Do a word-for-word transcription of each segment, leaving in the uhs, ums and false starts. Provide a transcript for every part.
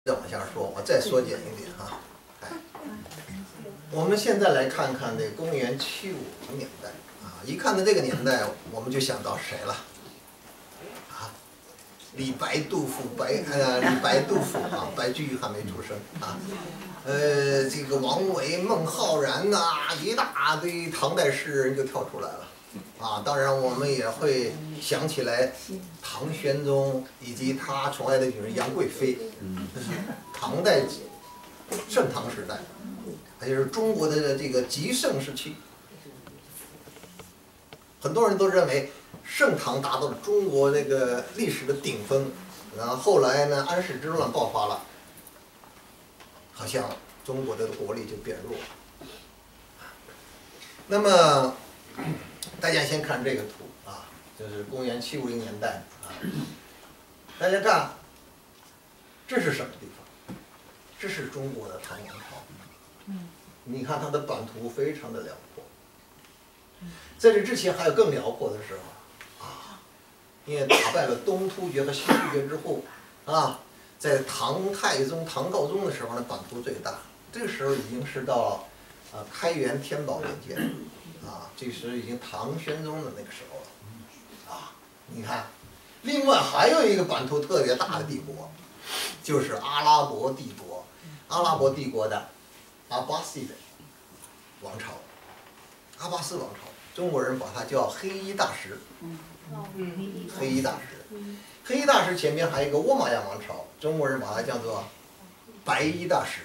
再往下说，我再缩减一点哈。哎，我们现在来看看这公元七五零年代啊，一看到这个年代，我们就想到谁了？啊，李白、杜甫、白呃李白、杜甫啊，白居易还没出生啊。呃，这个王维、孟浩然呐、啊，一大堆唐代诗人就跳出来了。啊，当然我们也会想起来唐玄宗以及他宠爱的女人杨贵妃，这是唐代盛唐时代，也就是中国的这个极盛时期。很多人都认为盛唐达到了中国这个历史的顶峰，然后后来呢，安史之乱爆发了，好像中国的国力就变弱了。那么大家先看这个图啊，这是公元七五零年代啊。大家看，这是什么地方？这是中国的唐王朝。你看它的版图非常的辽阔。在这之前还有更辽阔的时候啊，因为打败了东突厥和西突厥之后啊，在唐太宗、唐高宗的时候呢，版图最大。这个时候已经是到啊开元天宝年间。啊，这时已经唐玄宗的那个时候了，啊，你看，另外还有一个版图特别大的帝国，就是阿拉伯帝国，阿拉伯帝国的阿巴斯的王朝，阿巴斯王朝，中国人把它叫黑衣大食，黑衣大食，黑衣大食前面还有一个倭马亚王朝，中国人把它叫做白衣大食，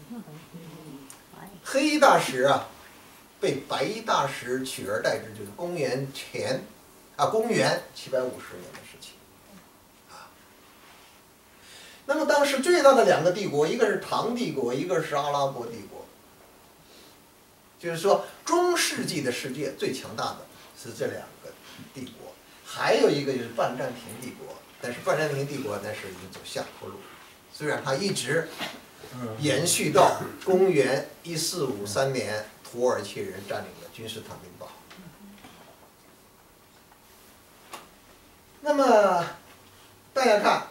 黑衣大食啊。被白衣大食取而代之，就是公元前啊，公元七百五十年的事情啊。那么当时最大的两个帝国，一个是唐帝国，一个是阿拉伯帝国。就是说，中世纪的世界最强大的是这两个帝国，还有一个就是半占庭帝国。但是半占庭帝国那是已经走下坡路，虽然它一直延续到公元一四五三年。土耳其人占领了君士坦丁堡。那么大家看，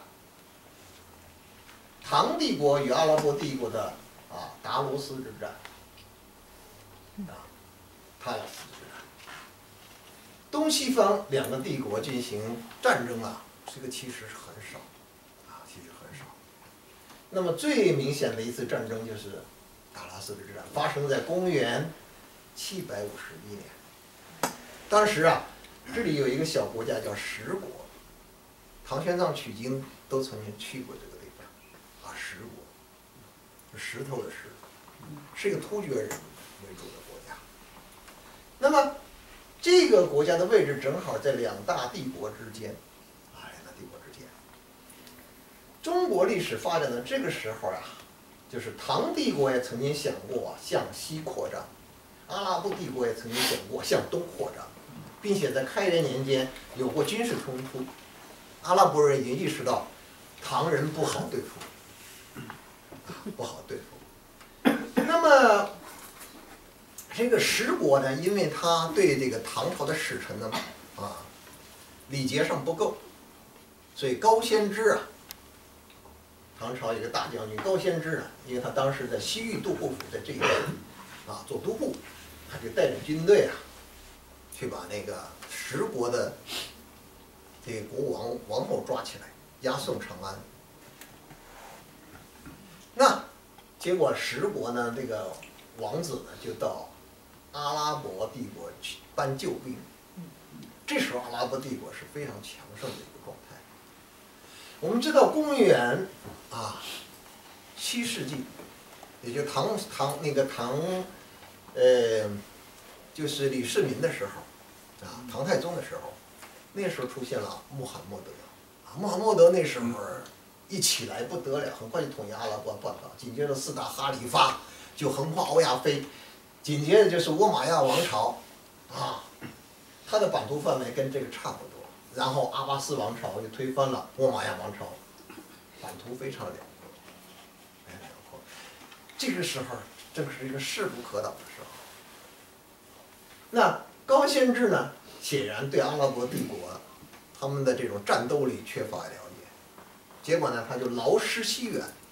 唐帝国与阿拉伯帝国的啊达罗斯之战，啊塔拉斯之战，东西方两个帝国进行战争啊，这个其实是很少，啊其实很少。那么最明显的一次战争就是。达拉斯之战发生在公元七百五十一年。当时啊，这里有一个小国家叫石国，唐玄奘取经都曾经去过这个地方啊。石国，石头的石，是一个突厥人为主的国家。那么这个国家的位置正好在两大帝国之间啊，两大帝国之间。中国历史发展的这个时候啊。就是唐帝国也曾经想过向西扩张，阿拉伯帝国也曾经想过向东扩张，并且在开元年间有过军事冲突。阿拉伯人已经意识到唐人不好对付，不好对付。那么这个石国呢，因为他对这个唐朝的使臣呢啊礼节上不够，所以高仙芝啊。唐朝有个大将军高仙芝呢，因为他当时在西域都护府在这一带啊做都护，他就带着军队啊，去把那个石国的这个国王王后抓起来，押送长安。那结果石国呢，这个王子呢就到阿拉伯帝国去搬救兵。这时候阿拉伯帝国是非常强盛的一个状态。我们知道公元啊七世纪，也就唐唐那个唐，呃，就是李世民的时候，啊唐太宗的时候，那时候出现了穆罕默德，啊穆罕默德那时候一起来不得了，很快就统一阿拉伯半岛，紧接着四大哈里发就横跨欧亚非，紧接着就是倭马亚王朝，啊，它的版图范围跟这个差不多。然后阿巴斯王朝就推翻了倭马亚王朝，版图非常辽阔，非常辽阔。这个时候正是一个势不可挡的时候。那高仙芝呢，显然对阿拉伯帝国他们的这种战斗力缺乏了解，结果呢，他就劳师西远，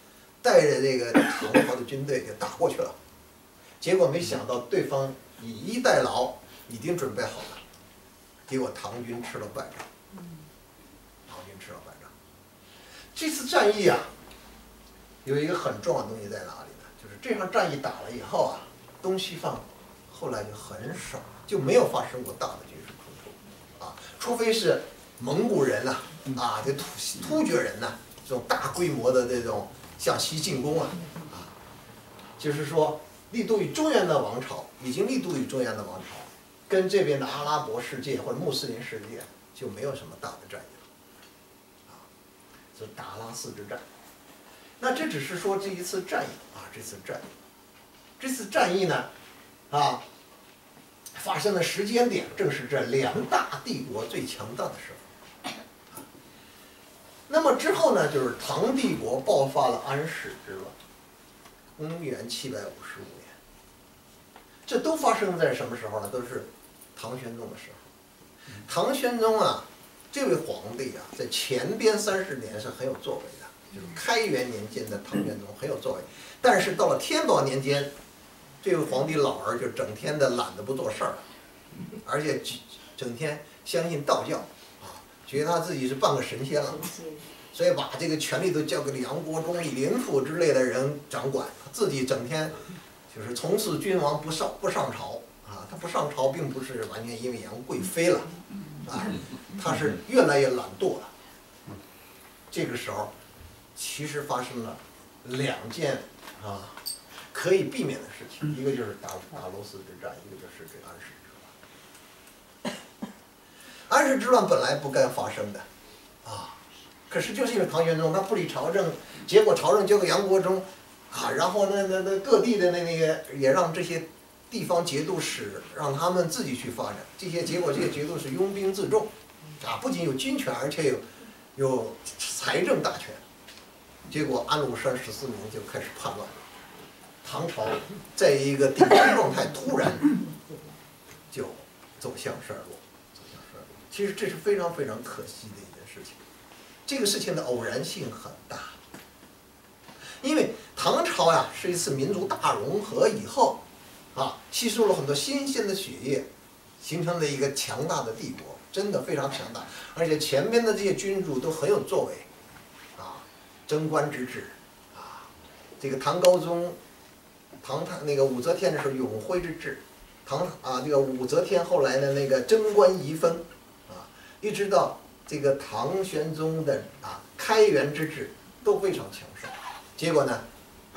带着这个唐朝的军队就打过去了，结果没想到对方以逸待劳，已经准备好了，结果唐军吃了败仗。唐军吃了败仗。这次战役啊，有一个很重要的东西在哪里呢？就是这场战役打了以后啊，东西方后来就很少，就没有发生过大的军事冲突啊，除非是蒙古人呐、啊，啊，这突突厥人呐、啊，这种大规模的这种向西进攻啊，啊，就是说立都于中原的王朝，已经立都于中原的王朝，跟这边的阿拉伯世界或者穆斯林世界就没有什么大的战役了，啊，这达拉斯之战。那这只是说这一次战役啊，这次战役，这次战役呢，啊，发生的时间点正是这两大帝国最强大的时候。那么之后呢，就是唐帝国爆发了安史之乱，公元七百五十五年。这都发生在什么时候呢？都是唐玄宗的时候。唐玄宗啊，这位皇帝啊，在前边三十年是很有作为的。就是开元年间的唐玄宗很有作为，但是到了天宝年间，这位皇帝老儿就整天的懒得不做事儿，而且整天相信道教啊，觉得他自己是半个神仙了，所以把这个权力都交给了杨国忠、李林甫之类的人掌管，自己整天就是从此君王不上不上朝啊，他不上朝并不是完全因为杨贵妃了啊，他是越来越懒惰了。这个时候。其实发生了两件啊可以避免的事情，一个就是达达罗斯之战，一个就是这个安史之乱。安史之乱本来不该发生的啊，可是就是因为唐玄宗他不理朝政，结果朝政交给杨国忠啊，然后那那那各地的那那个也让这些地方节度使让他们自己去发展，这些结果这些节度使拥兵自重啊，不仅有军权，而且有有财政大权。结果安禄山十四年就开始叛乱，唐朝在一个顶峰状态突然就走向衰落，走向衰落。其实这是非常非常可惜的一件事情，这个事情的偶然性很大，因为唐朝呀是一次民族大融合以后，啊，吸收了很多新鲜的血液，形成了一个强大的帝国，真的非常强大，而且前边的这些君主都很有作为。贞观之治，啊，这个唐高宗，唐太那个武则天的时候永徽之治，唐啊这个武则天后来的那个贞观遗风，啊，一直到这个唐玄宗的啊开元之治都非常强盛。结果呢，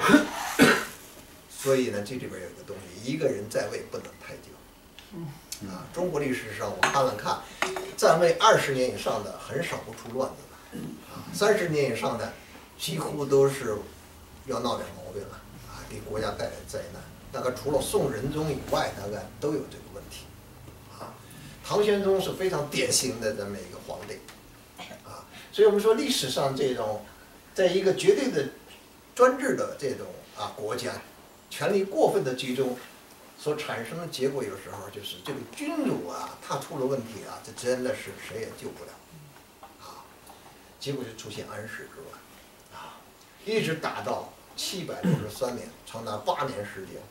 所以呢这里边有一个东西，一个人在位不能太久。啊，中国历史上我看了看，在位二十年以上的很少不出乱子的，啊，三十年以上的。几乎都是要闹点毛病了啊，给国家带来灾难。大概除了宋仁宗以外，大概都有这个问题啊。唐玄宗是非常典型的这么一个皇帝啊，所以我们说历史上这种，在一个绝对的专制的这种啊国家，权力过分的集中所产生的结果，有时候就是这个君主啊，他出了问题啊，这真的是谁也救不了啊。结果就出现安史之乱。一直打到七百六十三年，长达八年时间。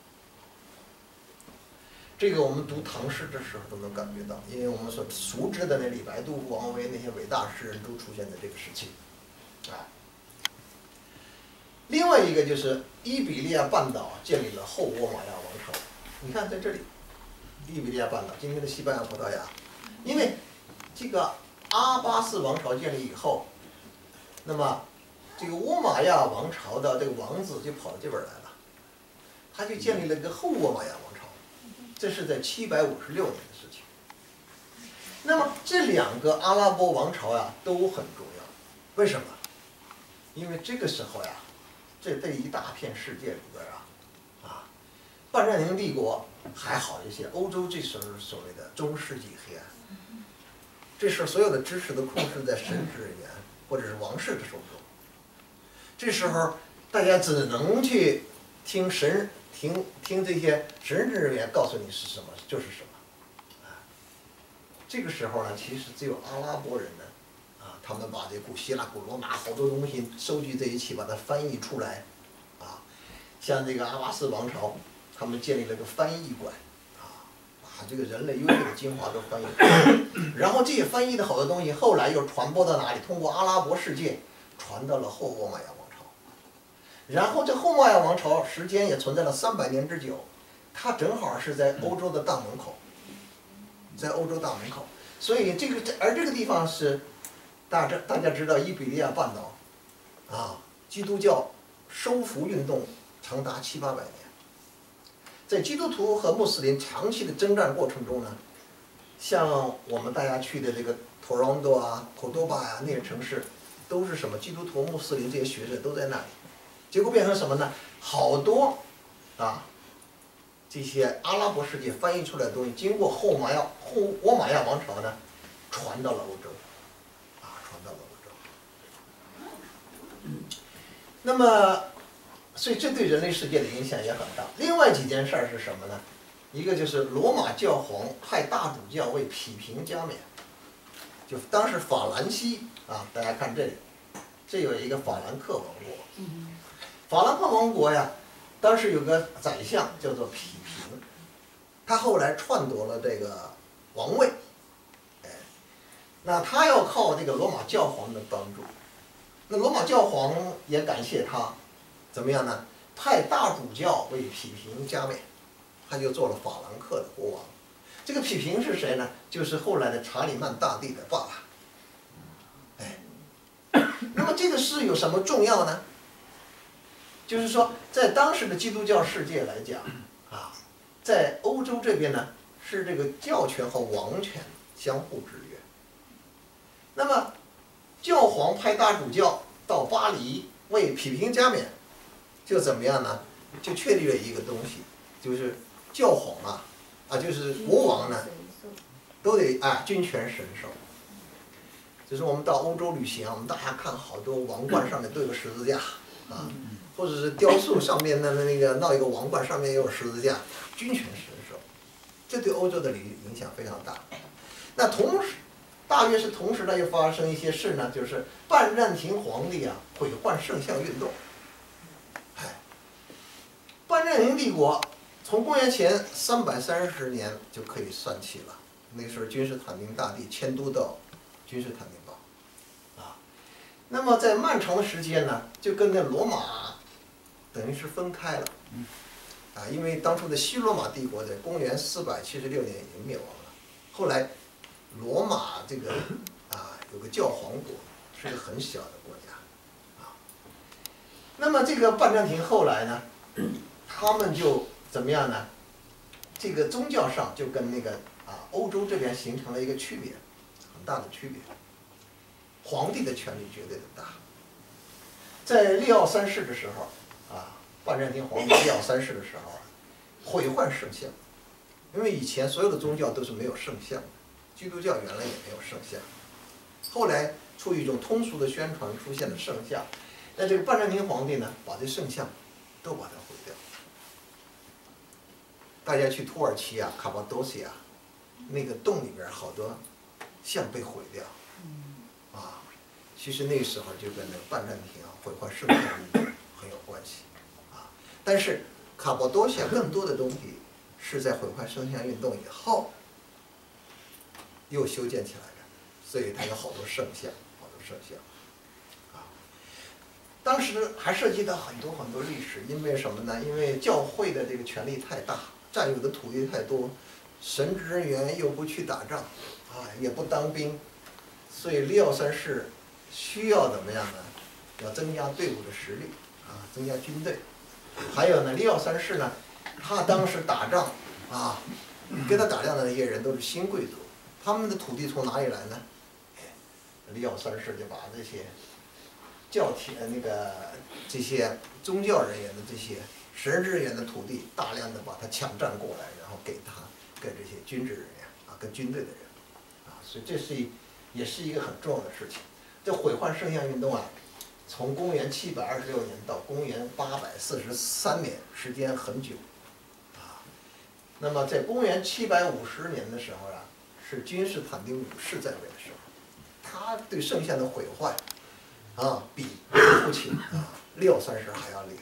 这个我们读唐诗的时候都能感觉到，因为我们所熟知的那李白、杜甫、王维那些伟大诗人都出现在这个时期，啊。另外一个就是伊比利亚半岛建立了后倭马亚王朝。你看在这里，伊比利亚半岛，今天的西班牙、葡萄牙，因为这个阿巴斯王朝建立以后，那么。这个倭马亚王朝的这个王子就跑到这边来了，他就建立了一个后倭马亚王朝，这是在七百五十六年的事情。那么这两个阿拉伯王朝呀都很重要，为什么？因为这个时候呀，这这一大片世界里边啊，啊，拜占庭帝国还好一些，欧洲这时候所谓的中世纪黑暗，这时候所有的知识都控制在神职人员或者是王室的手中。这时候，大家只能去听神听听这些神职人员告诉你是什么就是什么，啊，这个时候呢，其实只有阿拉伯人呢，啊， 他们把这古希腊、古罗马好多东西收集在一起，把它翻译出来，啊，像这个阿巴斯王朝，他们建立了个翻译馆，啊，把这个人类优秀的精华都翻译出来，然后这些翻译的好多东西，后来又传播到哪里？通过阿拉伯世界传到了后欧玛雅王朝，然后这后玛雅王朝时间也存在了三百年之久，它正好是在欧洲的大门口，在欧洲大门口，所以这个而这个地方是。大家大家知道伊比利亚半岛，啊，基督教收复运动长达七八百年，在基督徒和穆斯林长期的征战过程中呢，像我们大家去的这个托伦多啊、科多巴呀那些城市，都是什么基督徒、穆斯林这些学者都在那里，结果变成什么呢？好多啊这些阿拉伯世界翻译出来的东西，经过后玛雅后欧玛雅王朝呢，传到了欧洲。那么，所以这对人类世界的影响也很大。另外几件事儿是什么呢？一个就是罗马教皇派大主教为匹平加冕，就当时法兰西啊，大家看这里，这有一个法兰克王国。法兰克王国呀，当时有个宰相叫做匹平，他后来篡夺了这个王位，哎，那他要靠这个罗马教皇的帮助。那罗马教皇也感谢他，怎么样呢？派大主教为匹平加冕，他就做了法兰克的国王。这个匹平是谁呢？就是后来的查理曼大帝的爸爸。哎，那么这个事有什么重要呢？就是说，在当时的基督教世界来讲，啊，在欧洲这边呢，是这个教权和王权相互制约。那么，教皇派大主教到巴黎为匹平加冕，就怎么样呢？就确立了一个东西，就是教皇啊，啊，就是国王呢，都得啊君权神授。就是我们到欧洲旅行，我们大家看好多王冠上面都有十字架啊，或者是雕塑上面的那个闹一个王冠上面也有十字架，君权神授，这对欧洲的影响非常大。那同时。大约是同时呢，又发生一些事呢，就是拜占庭皇帝啊毁坏圣像运动。哎，拜占庭帝国从公元前三百三十年就可以算起了，那时候君士坦丁大帝迁都到君士坦丁堡，啊，那么在漫长的时间呢，就跟那罗马等于是分开了，啊，因为当初的西罗马帝国在公元四百七十六年已经灭亡了，后来。罗马这个啊有个教皇国，是个很小的国家，啊，那么这个拜占庭后来呢，他们就怎么样呢？这个宗教上就跟那个啊欧洲这边形成了一个区别，很大的区别。皇帝的权力绝对的大。在利奥三世的时候，啊，拜占庭皇帝利奥三世的时候，毁坏圣像，因为以前所有的宗教都是没有圣像的。基督教原来也没有圣像，后来出于一种通俗的宣传，出现了圣像。那这个拜占庭皇帝呢，把这圣像都把它毁掉。大家去土耳其啊、卡巴多西亚，那个洞里边好多像被毁掉，啊，其实那个时候就跟那个拜占庭啊毁坏圣像运动很有关系，啊，但是卡巴多西亚更多的东西是在毁坏圣像运动以后。又修建起来的，所以它有好多圣像，好多圣像，啊，当时还涉及到很多很多历史，因为什么呢？因为教会的这个权力太大，占有的土地太多，神职人员又不去打仗，啊，也不当兵，所以利奥三世需要怎么样呢？要增加队伍的实力，啊，增加军队。还有呢，利奥三世呢，他当时打仗，啊，跟他打仗的那些人都是新贵族。他们的土地从哪里来呢？利奥三世就把这些教体那个这些宗教人员的这些神职人员的土地，大量的把它抢占过来，然后给他给这些军职人员啊，跟军队的人啊，所以这是一也是一个很重要的事情。这毁坏圣像运动啊，从公元七百二十六年到公元八百四十三年，时间很久啊。那么在公元七百五十年的时候啊。是君士坦丁五世在位的时候， 他对圣贤的毁坏，啊，比父亲啊廖三十还要厉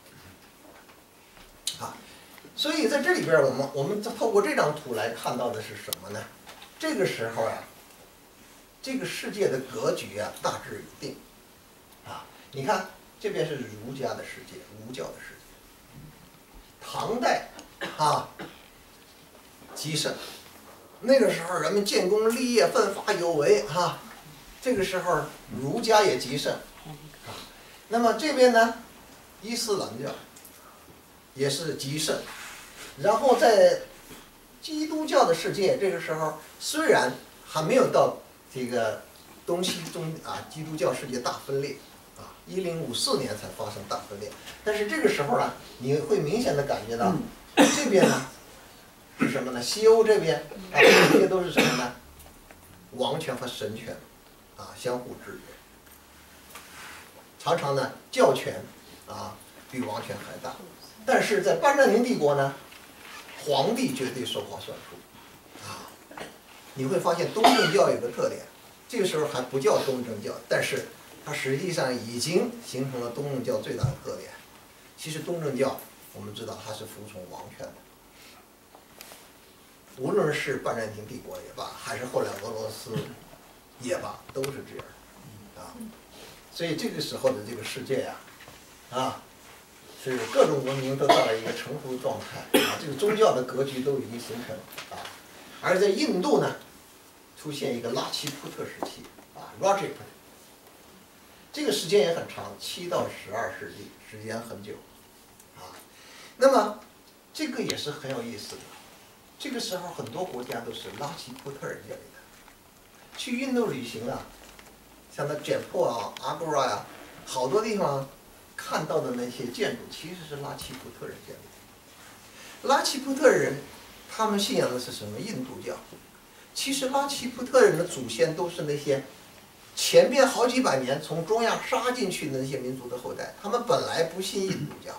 害。啊，所以在这里边，我们我们透过这张图来看到的是什么呢？这个时候呀、啊，这个世界的格局啊大致已定。啊，你看这边是儒家的世界，儒教的世界。唐代啊，极盛。那个时候人们建功立业，奋发有为哈。这个时候儒家也极盛。那么这边呢，伊斯兰教也是极盛。然后在基督教的世界，这个时候虽然还没有到这个东西中啊基督教世界大分裂啊，一零五四年才发生大分裂，但是这个时候呢，你会明显的感觉到这边呢。是什么呢？西欧这边啊，这些都是什么呢？王权和神权啊相互制约，常常呢教权啊比王权还大。但是在拜占庭帝国呢，皇帝绝对说话算数啊。你会发现东正教有个特点，这个时候还不叫东正教，但是它实际上已经形成了东正教最大的特点。其实东正教我们知道它是服从王权的。无论是拜占庭帝国也罢，还是后来俄罗斯也罢，都是这样啊。所以这个时候的这个世界呀、啊，啊，是各种文明都到了一个成熟的状态啊，这个宗教的格局都已经形成啊。而在印度呢，出现一个拉齐普特时期啊 ，Rajput， 这个时间也很长，七到十二世纪，时间很久啊。那么这个也是很有意思的。这个时候，很多国家都是拉齐普特人建立的。去印度旅行啊，像那简朴啊、阿格拉呀，好多地方看到的那些建筑，其实是拉齐普特人建立的。拉齐普特人，他们信仰的是什么？印度教。其实拉齐普特人的祖先都是那些前边好几百年从中亚杀进去的那些民族的后代，他们本来不信印度教，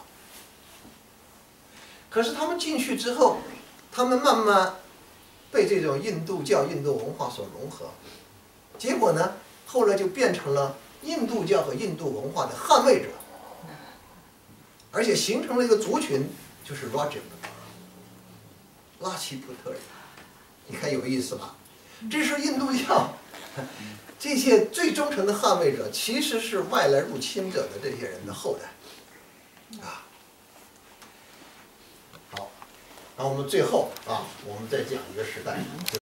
可是他们进去之后。他们慢慢被这种印度教、印度文化所融合，结果呢，后来就变成了印度教和印度文化的捍卫者，而且形成了一个族群，就是 Rajput 拉齐普特人。你看有意思吧？这是印度教这些最忠诚的捍卫者，其实是外来入侵者的这些人的后代，啊。好，那我们最后啊，我们再讲一个时代。